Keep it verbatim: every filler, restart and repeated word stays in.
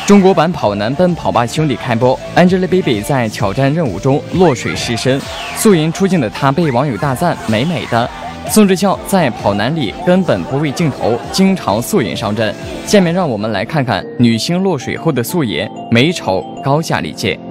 中国版跑男奔跑吧兄弟开播 ，Angelababy 在挑战任务中落水失身，素颜出镜的她被网友大赞美美的。宋智孝在跑男里根本不为镜头，经常素颜上阵。下面让我们来看看女星落水后的素颜，美丑高下立见。